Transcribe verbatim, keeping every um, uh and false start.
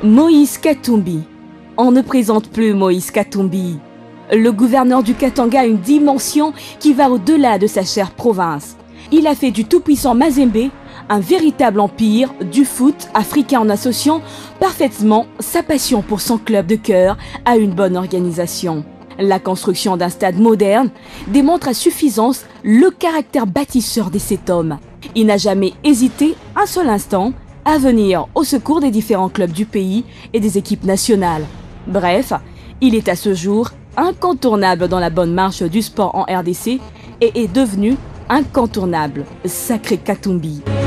Moïse Katumbi. On ne présente plus Moïse Katumbi. Le gouverneur du Katanga a une dimension qui va au-delà de sa chère province. Il a fait du tout-puissant Mazembe un véritable empire du foot africain en associant parfaitement sa passion pour son club de cœur à une bonne organisation. La construction d'un stade moderne démontre à suffisance le caractère bâtisseur de cet homme. Il n'a jamais hésité un seul instant à venir au secours des différents clubs du pays et des équipes nationales. Bref, il est à ce jour incontournable dans la bonne marche du sport en R D C et est devenu incontournable. Sacré Katumbi.